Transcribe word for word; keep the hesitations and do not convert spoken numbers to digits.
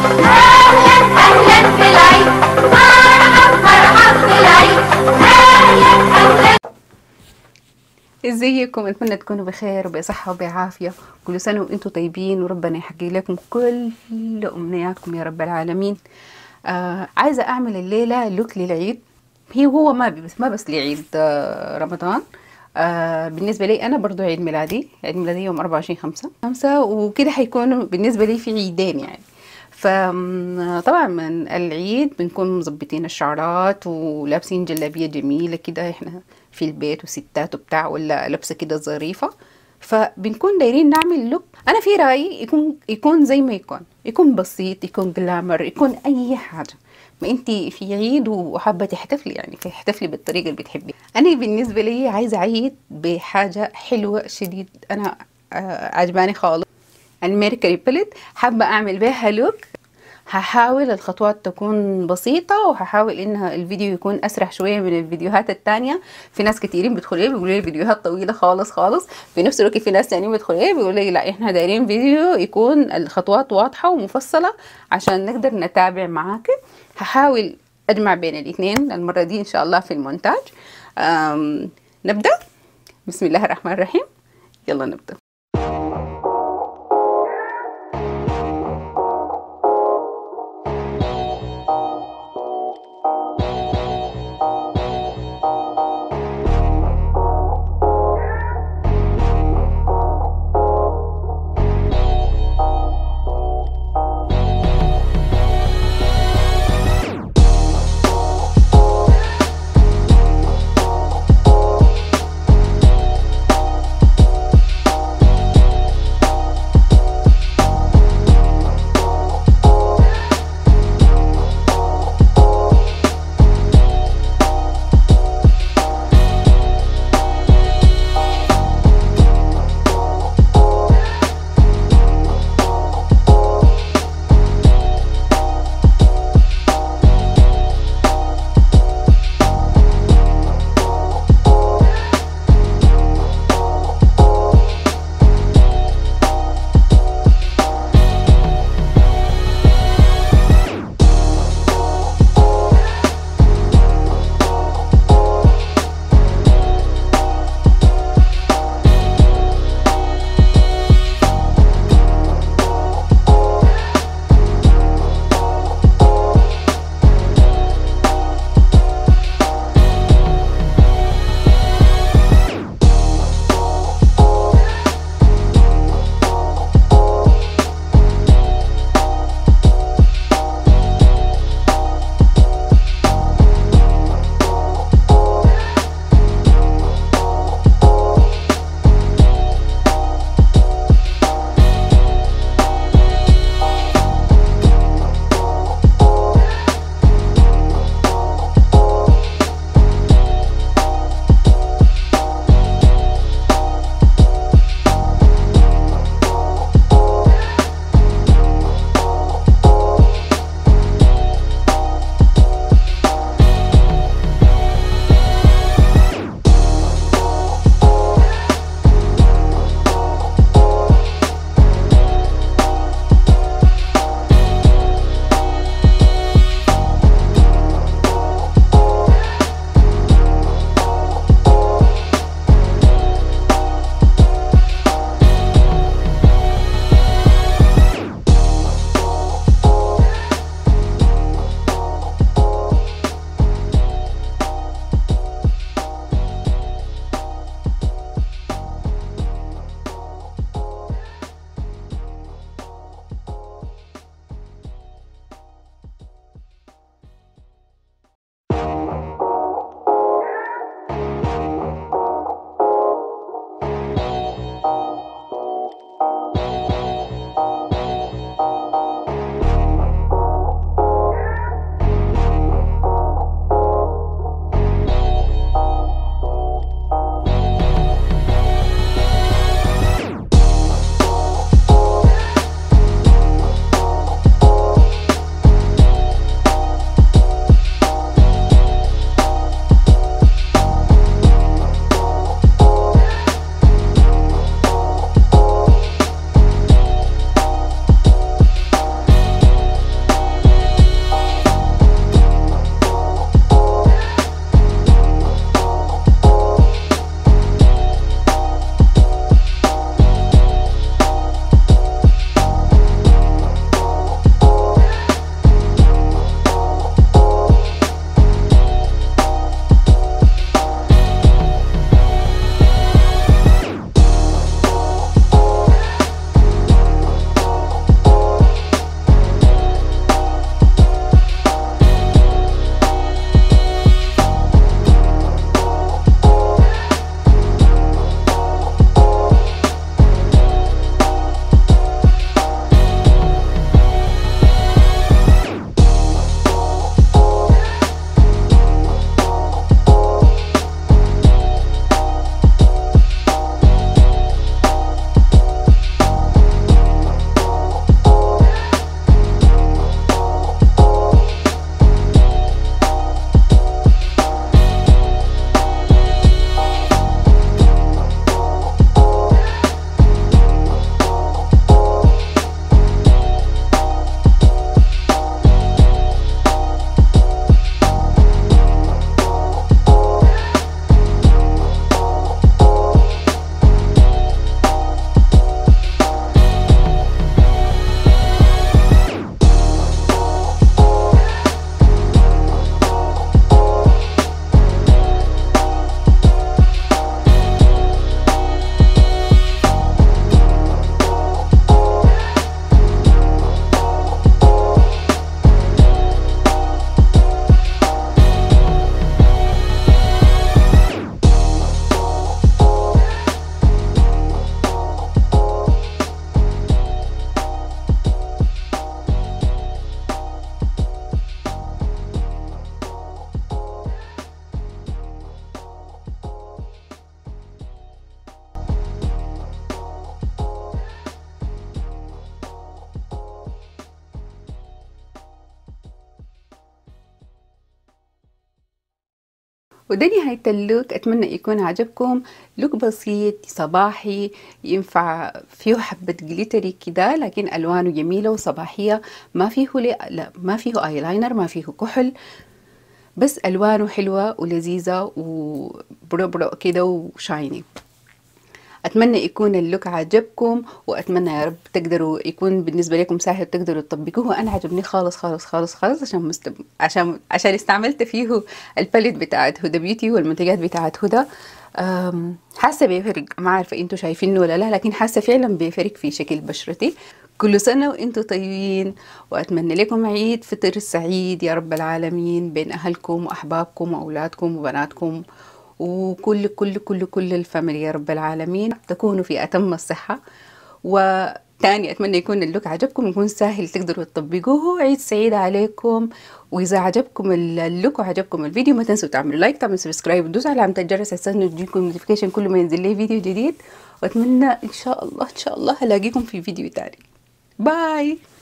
أهلا أهلا بالعيد، مرحب مرحب بالعيد، أهلا أهلا. ازيكم؟ اتمنى تكونوا بخير وبصحة وبعافية. كل سنة وانتم طيبين وربنا يحقق لكم كل امنياتكم يا رب العالمين. آه عايزة اعمل الليلة لوك للعيد. هي هو ما بس ما بس لعيد آه رمضان. آه بالنسبة لي انا برضو عيد ميلادي، عيد ميلادي يوم أربعة وعشرين خمسة خمسة، وكده حيكون بالنسبة لي في عيدين يعني. فطبعا من العيد بنكون مظبطين الشعرات ولابسين جلابية جميلة كده احنا في البيت وستات وبتاع، ولا لابسة كده ظريفة. فبنكون دايرين نعمل لوك، انا في رأيي يكون يكون زي ما يكون يكون بسيط، يكون جلامر، يكون اي حاجة. ما انتي في عيد وحابة تحتفلي يعني تحتفلي بالطريقة اللي بتحبيها. انا بالنسبة لي عايزة عيد بحاجة حلوة شديد، انا آه عجباني خالص الميركوري باليت، حابة اعمل بيها لوك. هحاول الخطوات تكون بسيطة، وهحاول انها الفيديو يكون اسرع شوية من الفيديوهات التانية. في ناس كتيرين بيدخلوا لي بيقولوا لي فيديوهات طويلة خالص خالص، في نفس الوقت في ناس تانيين بيدخلوا لي بيقولوا لي لا احنا دايرين فيديو يكون الخطوات واضحة ومفصلة عشان نقدر نتابع معاك. هحاول اجمع بين الاثنين المرة دي ان شاء الله في المونتاج. نبدأ. بسم الله الرحمن الرحيم، يلا نبدأ. وده نهاية اللوك. أتمنى يكون عجبكم. لوك بسيط صباحي ينفع فيه حبة جليتري كده، لكن ألوانه جميلة وصباحية. ما فيه لا ما فيه آيلاينر، ما فيه كحل، بس ألوانه حلوة ولذيذة وبرو كده وشايني. أتمنى يكون اللوك عجبكم، وأتمنى يا رب تقدروا يكون بالنسبة لكم سهل تقدروا تطبقوه. أنا عجبني خالص خالص خالص خالص عشان مستب... عشان عشان استعملت فيه الباليت بتاعت هدى بيوتي والمنتجات بتاعت هدى. حاسة بيفرق، ما عارفة انتوا شايفينه ولا لا، لكن حاسة فعلا بيفرق في شكل بشرتي. كل سنة وانتوا طيبين، وأتمنى لكم عيد فطر سعيد يا رب العالمين بين أهلكم وأحبابكم وأولادكم وبناتكم وكل كل كل كل الفاميلي يا رب العالمين، تكونوا في أتم الصحة. وتاني أتمنى يكون اللوك عجبكم، يكون سهل تقدروا تطبقوه. عيد سعيد عليكم. وإذا عجبكم اللوك وعجبكم الفيديو ما تنسوا تعملوا لايك، تعملوا سبسكرايب، وتدوسوا على علامة الجرس عشان تجيكم نوتيفيكيشن كل ما ينزل لي فيديو جديد. وأتمنى إن شاء الله إن شاء الله هلاقيكم في فيديو تاني. باي.